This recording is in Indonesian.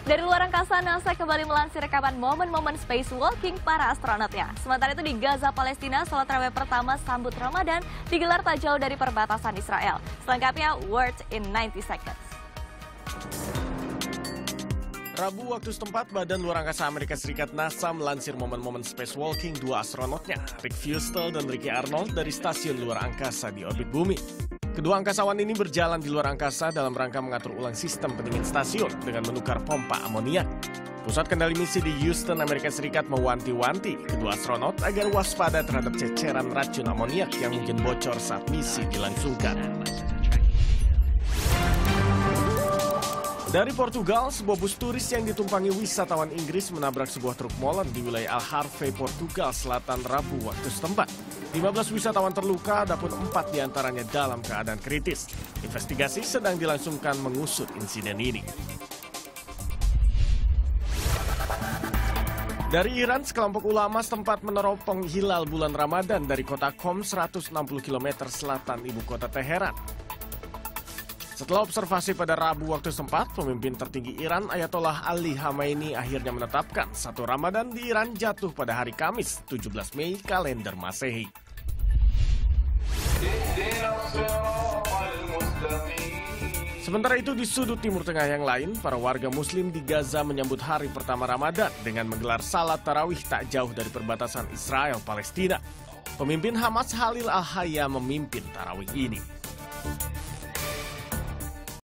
Dari luar angkasa, NASA kembali melansir rekaman momen-momen spacewalking para astronotnya. Sementara itu di Gaza, Palestina, sholat tarawih pertama sambut Ramadan digelar tak jauh dari perbatasan Israel. Selengkapnya, Words in 90 Seconds. Rabu waktu setempat, Badan Luar Angkasa Amerika Serikat NASA melansir momen-momen spacewalking dua astronotnya, Rick Fuestel dan Ricky Arnold dari stasiun luar angkasa di orbit bumi. Kedua angkasawan ini berjalan di luar angkasa dalam rangka mengatur ulang sistem pendingin stasiun dengan menukar pompa amoniak. Pusat kendali misi di Houston, Amerika Serikat mewanti-wanti kedua astronot agar waspada terhadap ceceran racun amoniak yang mungkin bocor saat misi dilangsungkan. Dari Portugal, sebuah bus turis yang ditumpangi wisatawan Inggris menabrak sebuah truk molen di wilayah Algarve, Portugal Selatan Rabu waktu setempat. 15 wisatawan terluka, adapun 4 diantaranya dalam keadaan kritis. Investigasi sedang dilangsungkan mengusut insiden ini. Dari Iran, sekelompok ulama setempat meneropong hilal bulan Ramadan dari kota Qom 160 km selatan ibu kota Teheran. Setelah observasi pada Rabu waktu setempat, pemimpin tertinggi Iran Ayatollah Ali Khamenei akhirnya menetapkan 1 Ramadan di Iran jatuh pada hari Kamis, 17 Mei kalender Masehi. Sementara itu di sudut Timur Tengah yang lain, para warga Muslim di Gaza menyambut hari pertama Ramadan dengan menggelar salat tarawih tak jauh dari perbatasan Israel-Palestina. Pemimpin Hamas Khalil Al-Hayya memimpin tarawih ini.